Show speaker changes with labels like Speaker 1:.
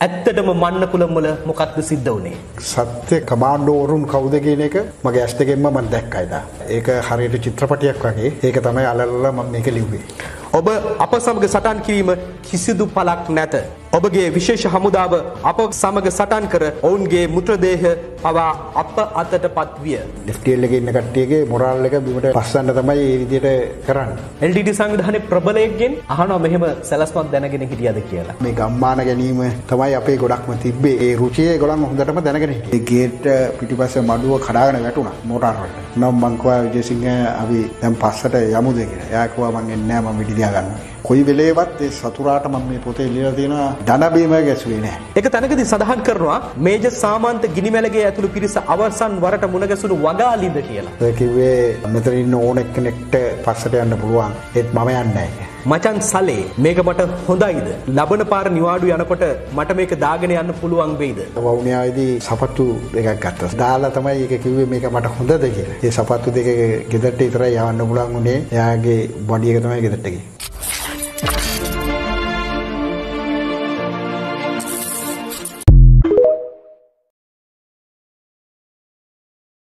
Speaker 1: ඇත්තටම මන්න කුලම් වල මොකක්ද සිද්ධ වුනේ?
Speaker 2: සත්‍ය කමාන්ඩෝ වරුන් කවුද කියන එක මගේ ඇස් දෙකෙන්ම මම දැක්කා ඉතින්. ඒක හරියට චිත්‍රපටයක් වගේ. ඒක තමයි අලල්ලා මම මේක ලිව්වේ.
Speaker 1: ඔබ අප සමග සටන් කිරීම කිසිදු පළක් නැත. ඔබගේ විශේෂ හමුදාව අප සමග සටන් කර ඔවුන්ගේ මෘතදේහ පවා අප අතටපත් විය.
Speaker 2: FTL එකේ ඉන්න කට්ටියගේ මොරාල් එක බිමට පස්සන්න තමයි මේ විදිහට කරන්නේ.
Speaker 1: LTT සංවිධානයේ ප්‍රබලයෙක්ගෙන් අහනවා මෙහෙම සැලැස්මක් දැනගෙන හිටියද කියලා.
Speaker 2: මේ ගම්මාන ගැනීම තමයි අපේ ගොඩක්ම තිබ්බේ. ඒ රුචිය ඒගොල්ලන් හොඳටම දැනගෙන හිටියේ. ඒ ගේට් පිටිපස්සේ මඩුව කඩාගෙන වැටුණා මෝටාර් වලට. නම් මං කිව්වා විජේසිංහ අපි දැන් පස්සට යමුද කියලා. එයා කිව්වා මං එන්නේ නැහැ මම විදි දිහා ගන්නවා. කොයි වෙලේවත් ඒ සතුරාට මම මේ පොතේ ලියලා තියෙනවා ධන බීම ගැසුවේ නැහැ.
Speaker 1: ඒක තැනකදී සඳහන් කරනවා මේජර් සාමන්ත ගිනිමැලගේ ඇතුළු පිරිස අවසන් වරට මුණ ගැසුණු වගාලින්ද කියලා.
Speaker 2: ඒ කිව්වේ මෙතන ඉන්න ඕන එක්කෙනෙක්ට පස්සට යන්න පුළුවන්. ඒත් මම යන්නේ නැහැ.
Speaker 1: මචන් සලේ මේක මට හොඳයිද? ලබන පාර නිවාඩු යනකොට මට මේක දාගෙන යන්න පුළුවන් වෙයිද?
Speaker 2: වවුනියාවේදී සපත්තු දෙකක් ගත්තා. දාලා තමයි ඒක කිව්වේ මේක මට හොඳද කියලා. ඒ සපත්තු දෙක ගෙදරට විතරයි යවන්න පුළුවන් උනේ. එයාගේ බඩි එක තමයි ගෙදරට ගියේ.